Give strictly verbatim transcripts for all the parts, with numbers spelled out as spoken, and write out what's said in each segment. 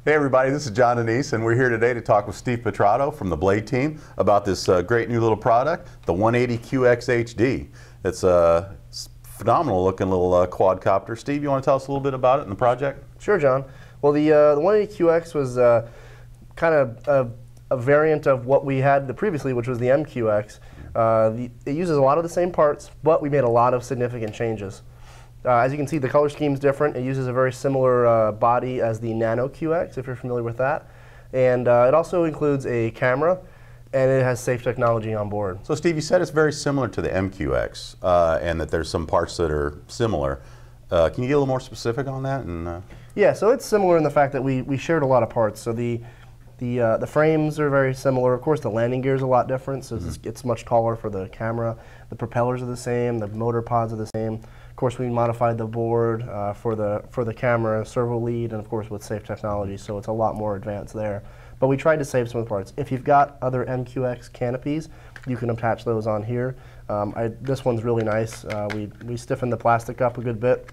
Hey everybody, this is John Denise, and we're here today to talk with Steve Petrotto from the Blade team about this uh, great new little product, the one eighty Q X H D. It's a phenomenal looking little uh, quadcopter. Steve, you want to tell us a little bit about it and the project? Sure, John. Well, the, uh, the one eighty Q X was uh, kind of a, a variant of what we had the previously, which was the M Q X. Uh, the, it uses a lot of the same parts, but we made a lot of significant changes. Uh, as you can see, the color scheme is different. It uses a very similar uh, body as the Nano Q X, if you're familiar with that. And uh, it also includes a camera, and it has safe technology on board. So Steve, you said it's very similar to the M Q X, uh, and that there's some parts that are similar. Uh, can you get a little more specific on that? And uh... Yeah, so it's similar in the fact that we, we shared a lot of parts. So the, the, uh, the frames are very similar. Of course, the landing gear is a lot different, so mm-hmm. it's, it's much taller for the camera. The propellers are the same. The motor pods are the same. Of course, we modified the board uh, for the for the camera, servo lead, and of course with safe technology, so it's a lot more advanced there. But we tried to save some of the parts. If you've got other M Q X canopies, you can attach those on here. Um, I, this one's really nice. Uh, we we stiffened the plastic up a good bit,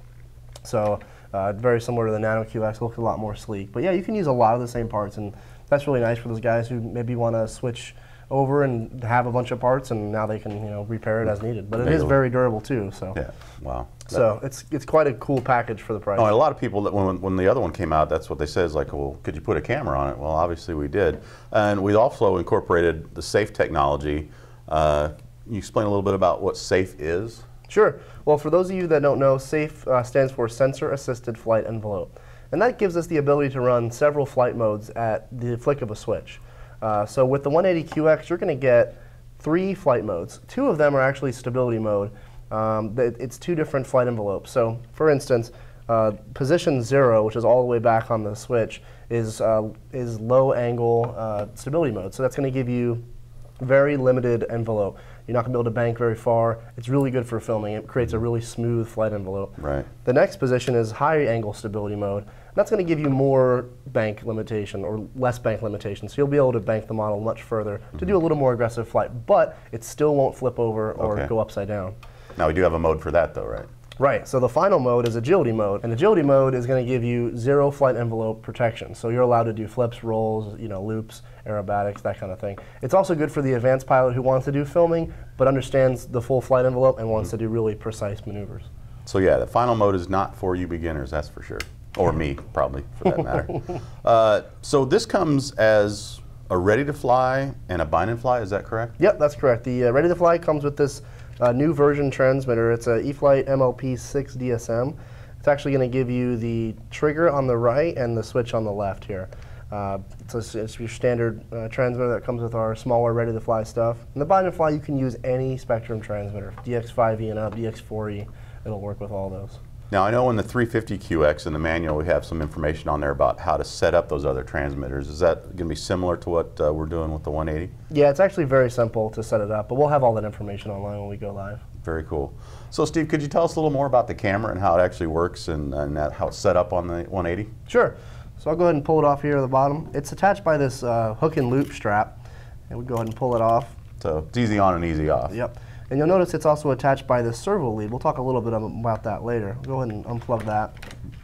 so uh, very similar to the Nano Q X. Looks a lot more sleek. But yeah, you can use a lot of the same parts, and that's really nice for those guys who maybe want to switch over and have a bunch of parts, and now they can you know repair it as needed. But it is very durable too. So yeah, wow. So it's it's quite a cool package for the price. Oh, and a lot of people that when when the other one came out, that's what they said is like, well, could you put a camera on it? Well, obviously we did, and we also incorporated the safe technology. Uh, can you explain a little bit about what SAFE is? Sure. Well, for those of you that don't know, SAFE uh, stands for Sensor Assisted Flight Envelope, and that gives us the ability to run several flight modes at the flick of a switch. Uh, so with the one eighty Q X, you're going to get three flight modes. Two of them are actually stability mode. Um, it's two different flight envelopes. So for instance, uh, position zero, which is all the way back on the switch, is, uh, is low angle uh, stability mode. So that's going to give you very limited envelope. You're not going to be able to bank very far. It's really good for filming. It creates a really smooth flight envelope. Right. The next position is high angle stability mode. That's going to give you more bank limitation or less bank limitation. So you'll be able to bank the model much further mm-hmm. to do a little more aggressive flight, but it still won't flip over or okay. go upside down. Now we do have a mode for that though, right? Right, so the final mode is agility mode, and agility mode is going to give you zero flight envelope protection. So you're allowed to do flips, rolls, you know, loops, aerobatics, that kind of thing. It's also good for the advanced pilot who wants to do filming, but understands the full flight envelope and wants mm-hmm. to do really precise maneuvers. So yeah, the final mode is not for you beginners, that's for sure. Or me, probably, for that matter. uh, so this comes as a ready-to-fly and a bind-and-fly, is that correct? Yep, that's correct. The uh, ready-to-fly comes with this uh, new version transmitter. It's a E-flite M L P six D S M. It's actually going to give you the trigger on the right and the switch on the left here. Uh, it's, a, it's your standard uh, transmitter that comes with our smaller ready-to-fly stuff. And the bind-and-fly, you can use any Spectrum transmitter, D X five E and up, D X four E. It'll work with all those. Now I know in the three fifty Q X in the manual we have some information on there about how to set up those other transmitters. Is that going to be similar to what uh, we're doing with the one eighty? Yeah, it's actually very simple to set it up, but we'll have all that information online when we go live. Very cool. So Steve, could you tell us a little more about the camera and how it actually works and, and that, how it's set up on the one eighty? Sure. So I'll go ahead and pull it off here at the bottom. It's attached by this uh, hook and loop strap, and we'll go ahead and pull it off. So it's easy on and easy off. Yep. And you'll notice it's also attached by the servo lead. We'll talk a little bit about that later. Go ahead and unplug that.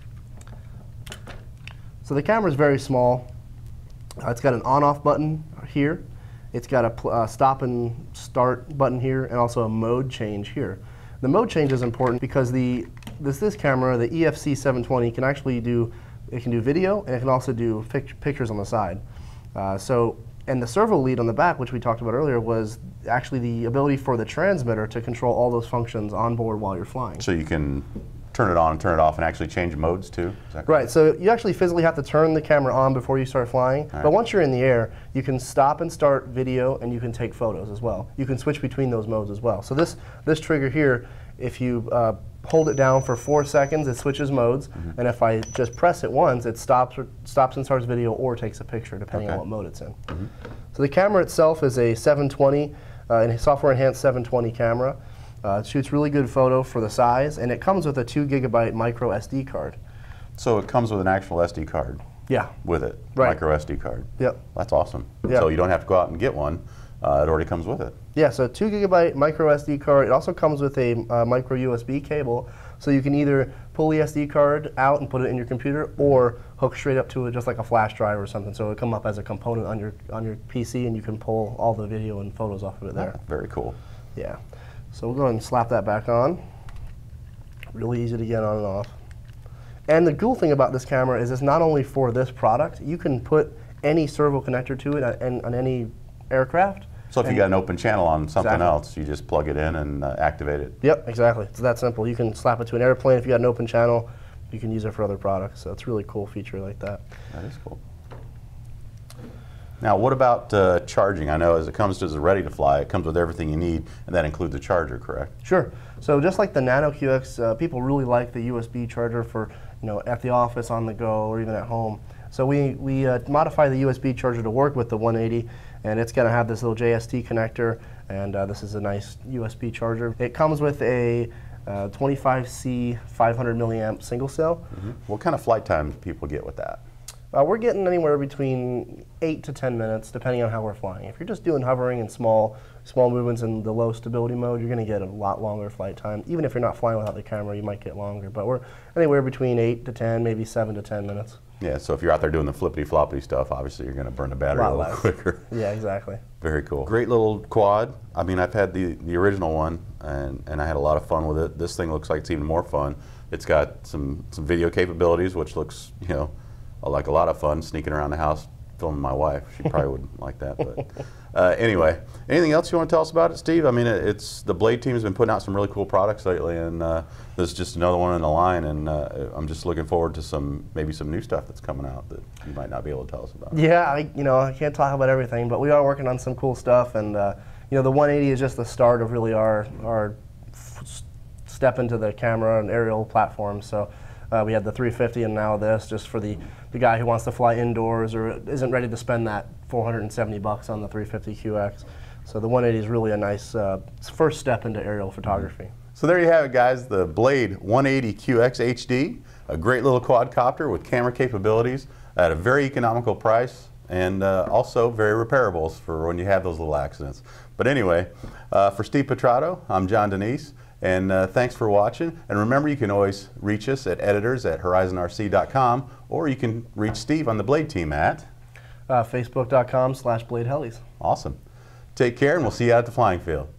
So the camera is very small. Uh, it's got an on-off button here. It's got a uh, stop and start button here, and also a mode change here. The mode change is important because the this this camera, the E F C seven twenty, can actually do it can do video and it can also do pic pictures on the side. Uh, so. And the servo lead on the back, which we talked about earlier, was actually the ability for the transmitter to control all those functions on board while you're flying. So you can turn it on and turn it off and actually change modes too? Is that right, so you actually physically have to turn the camera on before you start flying, right. But once you're in the air, you can stop and start video and you can take photos as well. You can switch between those modes as well. So this, this trigger here, if you uh, hold it down for four seconds, it switches modes, mm-hmm. and if I just press it once, it stops, or, stops and starts video or takes a picture, depending okay. on what mode it's in. Mm-hmm. So the camera itself is a seven twenty, uh, a software-enhanced seven twenty camera. Uh, it shoots really good photo for the size, and it comes with a two gigabyte micro S D card. So it comes with an actual S D card? Yeah. With it? Right. Micro S D card? Yep. That's awesome. Yep. So you don't have to go out and get one. Uh, it already comes with it. Yeah, so two gigabyte micro S D card. It also comes with a uh, micro U S B cable, So you can either pull the S D card out and put it in your computer, or hook straight up to it just like a flash drive or something. So it'll come up as a component on your on your P C, and you can pull all the video and photos off of it there. Oh, very cool. Yeah. So we'll go ahead and slap that back on. Really easy to get on and off. And the cool thing about this camera is it's not only for this product. You can put any servo connector to it on, on any aircraft. So if you got an open channel on something Exactly. else, you just plug it in and uh, activate it. Yep, exactly. It's that simple. You can slap it to an airplane. If you got an open channel, you can use it for other products. So it's a really cool feature like that. That is cool. Now, what about uh, charging? I know as it comes to as a ready to fly, it comes with everything you need, and that includes a charger, correct? Sure. So just like the Nano Q X, uh, people really like the U S B charger for, you know, at the office, on the go, or even at home. So we, we uh, modify the U S B charger to work with the one eighty, and it's going to have this little J S T connector, and uh, this is a nice U S B charger. It comes with a uh, twenty-five C five hundred milliamp single cell. Mm-hmm. What kind of flight time do people get with that? Uh, we're getting anywhere between eight to ten minutes, depending on how we're flying. If you're just doing hovering and small, small movements in the low stability mode, you're going to get a lot longer flight time. Even if you're not flying without the camera, you might get longer. But we're anywhere between eight to ten, maybe seven to ten minutes. Yeah, so if you're out there doing the flippity-floppity stuff, obviously you're going to burn the battery a, A lot little less. quicker. Yeah, exactly. Very cool. Great little quad. I mean, I've had the, the original one, and, and I had a lot of fun with it. This thing looks like it's even more fun. It's got some, some video capabilities, which looks, you know, like a lot of fun, sneaking around the house, filming my wife. She probably wouldn't like that. But uh, anyway, anything else you want to tell us about it, Steve? I mean, it, it's the Blade team has been putting out some really cool products lately, and uh, this is just another one in the line. And uh, I'm just looking forward to some maybe some new stuff that's coming out that you might not be able to tell us about. Yeah, I, you know, I can't talk about everything, but we are working on some cool stuff, and uh, you know, the one eighty is just the start of really our our f step into the camera and aerial platform. So. Uh, we had the three fifty and now this, just for the, the guy who wants to fly indoors or isn't ready to spend that four hundred seventy bucks on the three fifty Q X. So the one eighty is really a nice uh, first step into aerial photography. So there you have it, guys, the Blade one eighty Q X H D, a great little quadcopter with camera capabilities at a very economical price, and uh, also very repairables for when you have those little accidents. But anyway, uh, for Steve Petrotto, I'm John Denise. And uh, thanks for watching. And remember, you can always reach us at editors at horizon R C dot com, or you can reach Steve on the Blade team at Uh, Facebook dot com slash Blade Helis. Awesome. Take care, and we'll see you out at the flying field.